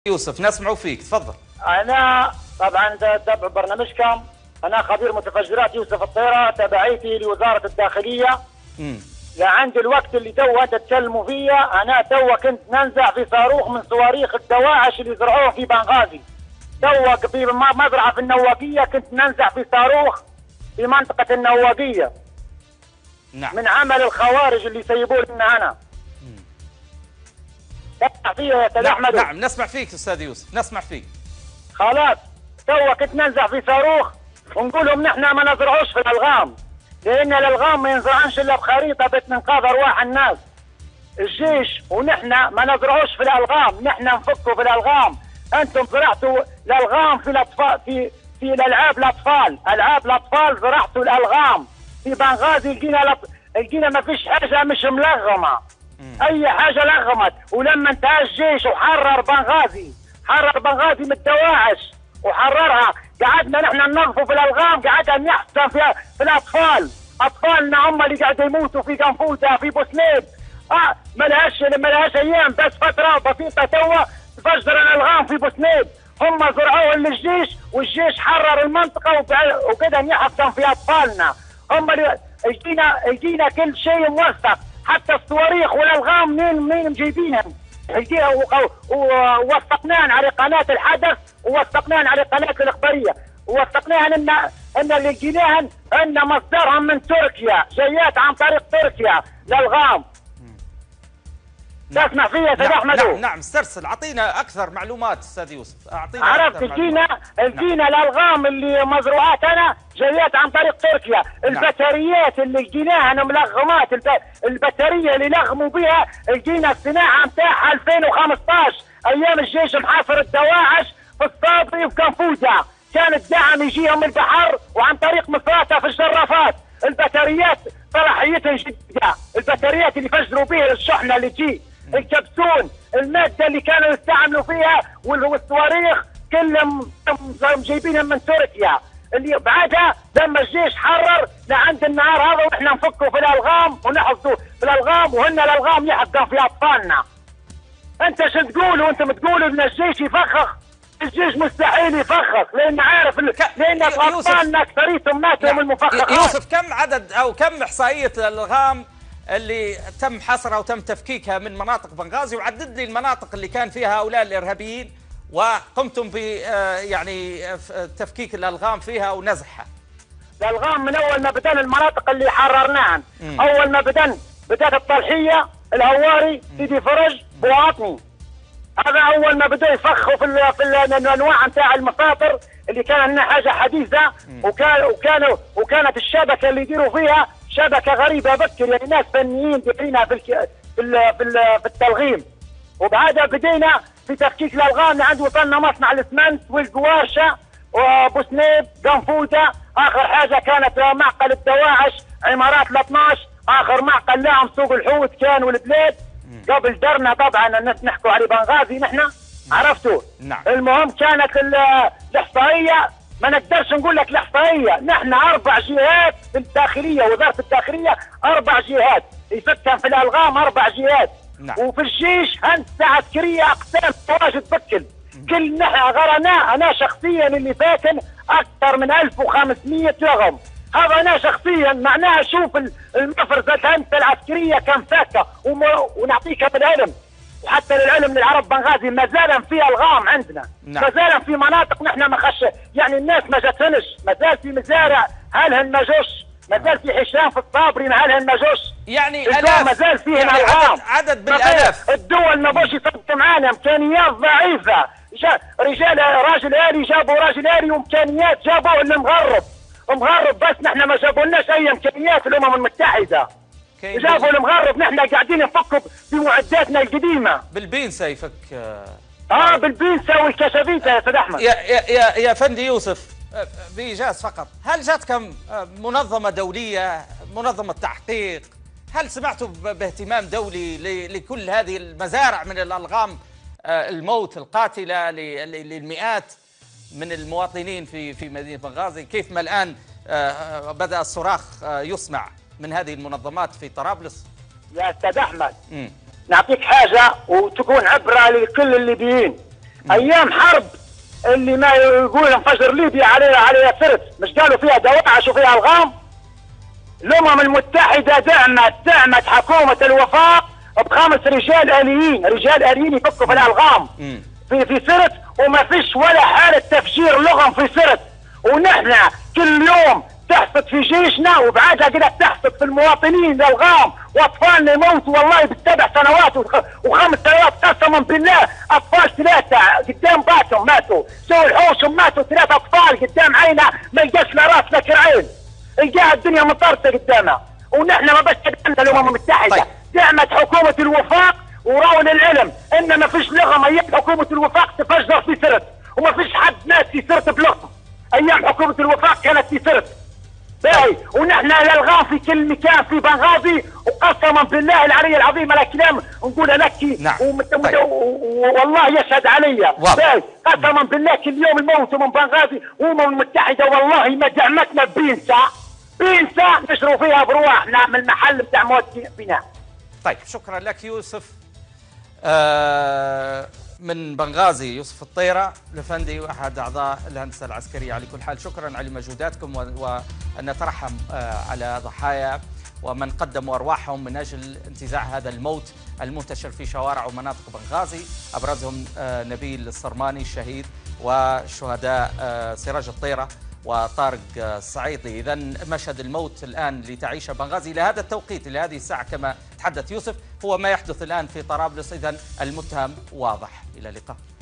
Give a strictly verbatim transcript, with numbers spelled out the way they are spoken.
يوسف نسمعوا فيك، تفضل. انا طبعا تابع برنامجكم، انا خبير متفجرات يوسف الطيره، تبعيتي لوزاره الداخليه. امم لعند الوقت اللي تو انت تتكلموا فيه، انا تو كنت ننزع في صاروخ من صواريخ الدواعش اللي زرعوه في بنغازي. تو في مزرعه في النواقيه كنت ننزع في صاروخ في منطقه النواقيه. نعم. من عمل الخوارج اللي سيبوه لنا انا. نسمع فيه يا استاذ احمد. نعم نسمع فيك استاذ يوسف، نسمع فيك. خلاص تو كنت ننزع في صاروخ ونقول لهم نحن ما نزرعوش في الالغام، لان الالغام ما ينزرعنش الا بخريطه بتنقاذ ارواح الناس. الجيش ونحن ما نزرعوش في الالغام، نحن نفكوا في الالغام. انتم زرعتوا الالغام في الاطفال، في في الالعاب الاطفال، العاب الاطفال زرعتوا الالغام في بنغازي. لقينا لقينا ما فيش حاجه مش ملغمه، اي حاجه لغمت. ولما انتهى الجيش وحرر بنغازي، حرر بنغازي من الدواعش وحررها، قعدنا نحن ننظفوا في الالغام، قعدنا نحسن في, في الاطفال. اطفالنا هم اللي قاعدين يموتوا في قنفوذه في بوسنيد. اه ما لهاش ما لهاش ايام، بس فتره بسيطه توا تفجر الالغام في بوسنيد. هم زرعوه للجيش والجيش حرر المنطقه وكذا يحسن في اطفالنا. هم اللي يجينا يجينا كل شيء موثق، حتى الصواريخ والالغام منين منين مجيبينهم. ووثقناهن على قناه الحدث، ووثقناهن على قناه الاخباريه، ووثقناهن ان ان اللي لقيناهن ان مصدرهم من تركيا، جايات عن طريق تركيا الالغام. تسمع فيا يا استاذ احمد؟ نعم نعم استرسل، اعطينا اكثر معلومات استاذ يوسف، اعطينا. عرفت لقينا لقينا الالغام اللي مزروعات انا جايات عن طريق تركيا. البطاريات اللي لقيناها ملغمات، البطاريه اللي لغموا بها لقينا الصناعه نتاعها ألفين وخمسطاش ايام الجيش محاصر الدواعش في الصابري وفي كنفوذه. كان الدعم يجيهم من البحر وعن طريق مصراتة في الجرافات. البطاريات صلاحيتها جديده، البطاريات اللي فجروا بها الشحنه اللي تجي، الكبسون، الماده اللي كانوا يستعملوا فيها والصواريخ كلهم جايبينهم من تركيا. اللي بعدها لما الجيش حرر لعند النهار هذا واحنا نفكوا في الالغام ونحفظوا في الالغام، وهن الالغام يحفظوا في اطفالنا. انت شو تقولوا؟ انتم تقولوا ان الجيش يفخخ؟ الجيش مستحيل يفخخ، لان عارف لان اطفالنا اكثريتهم ماتوا من المفخخات. يوسف كم عدد او كم احصائيه الالغام اللي تم حصرها وتم تفكيكها من مناطق بنغازي، وعدد لي المناطق اللي كان فيها هؤلاء الارهابيين وقمتم ب يعني تفكيك الالغام فيها ونزحها. الالغام من اول ما بدأنا المناطق اللي حررناها، اول ما بدأنا بدأت الطلحيه، الهواري، سيدي فرج، بواطني. هذا اول ما بدأوا يفخوا في ال في ال الانواع نتاع المساطر اللي كان لنا حاجه حديثه. وكان وكانوا وكانت الشبكه اللي يديروا فيها شبكه غريبه بكر، يعني ناس فنيين دايرينها في في ال في, ال في التلغيم. وبعدها بدينا في تفكيك الالغام عند وصلنا مصنع الاسمنت والقوارشه وبوسنيب قنفوذه. اخر حاجه كانت معقل الدواعش عمارات ال اثناش، اخر معقل لهم سوق الحوت كان والبلاد. قبل درنا طبعا الناس نحكوا على بنغازي نحن، عرفتوا؟ نعم. المهم كانت الاحصائيه ما نقدرش نقول لك الاحصائيه، نحن اربع جهات في الداخليه، وزاره الداخليه اربع جهات يفكن في الالغام، اربع جهات. نعم. وفي الجيش هندسه عسكريه اقسام تواجد بكل. كل نحن غرنا انا شخصيا اللي فاكن اكثر من ألف وخمسمئة لغم. هذا انا شخصيا معناها شوف المفرزه الهندسه العسكريه كم فاكه. ونعطيك بالعلم، وحتى للعلم للعرب بنغازي ما زال في الغام عندنا. نعم. ما زال في مناطق نحن ما خش يعني الناس ما جاتنش، ما زال في مزارع هالهن ما جوش، ما زال في حشام في الصابري ما هالهن ما جوش. يعني الاف ما زال فيهم يعني الغام. عدد, عدد بالالاف. الدول ما بوش يصدقوا معانا، امكانيات ضعيفه. رجال راجل آلي جابوا راجل آلي وامكانيات جابوا اللي مغرب مغرب، بس نحن ما جابولناش اي امكانيات الامم المتحده. جابوا المغرب، نحن قاعدين نفكوا بمعداتنا القديمه. بالبينسه يفك اه بالبينسه والكشافيته يا استاذ احمد. يا يا يا فندي يوسف بايجاز فقط، هل جاتكم منظمه دوليه، منظمه تحقيق؟ هل سمعتوا باهتمام دولي لكل هذه المزارع من الالغام الموت القاتله للمئات من المواطنين في في مدينه بنغازي؟ كيف ما الان بدأ الصراخ يسمع من هذه المنظمات في طرابلس؟ يا استاذ احمد، م. نعطيك حاجه وتكون عبره لكل الليبيين. ايام حرب اللي ما يقول انفجر ليبيا عليها عليها سرت، مش قالوا فيها دواعش وفيها الغام؟ الامم المتحده دعمت دعمت حكومه الوفاق بخمس رجال اليين، رجال اليين يفكوا في الالغام في في سرت، وما فيش ولا حاله تفجير لغم في سرت. ونحن كل يوم تحصد في جيشنا وبعدها كده تحصد في المواطنين الالغام، واطفالنا يموتوا والله بالسبع سنوات وخمس سنوات قسما بالله. اطفال ثلاثه قدام باتهم ماتوا، سووا الحوشهم ماتوا ثلاثه اطفال قدام عينا، ما يلقاش لا راس لا كرعين، القاها الدنيا مطرطه قدامها. ونحن ما بس دعمت الامم المتحده، طيب. دعمت حكومه الوفاق وراون العلم ان ما فيش لغم ايام حكومه الوفاق تفجر في سرت، وما فيش حد مات في سرت بلغم. ايام حكومه الوفاق كانت في سرت. باهي، ونحن الالغام في كل مكان في بنغازي، وقسما بالله العلي العظيم على كلام نقول لك. نعم. ومت... طيب. والله يشهد علي. باهي، قسما بالله كل يوم الموت من بنغازي، والامم المتحده والله ما دعمتنا بينسى بينسى نشروا فيها برواحنا من المحل بتاع موت بناء. طيب شكرا لك يوسف آه من بنغازي، يوسف الطيرة الافندي واحد اعضاء الهندسه العسكريه. على كل حال شكرا على مجهوداتكم، وان نترحم آه على ضحايا ومن قدموا ارواحهم من اجل انتزاع هذا الموت المنتشر في شوارع ومناطق بنغازي، ابرزهم آه نبيل الصرماني الشهيد، وشهداء آه سراج الطيرة وطارق الصعيطي. إذا مشهد الموت الآن لتعيش بنغازي إلى هذا التوقيت إلى هذه الساعة كما تحدث يوسف هو ما يحدث الآن في طرابلس. إذا المتهم واضح. إلى اللقاء.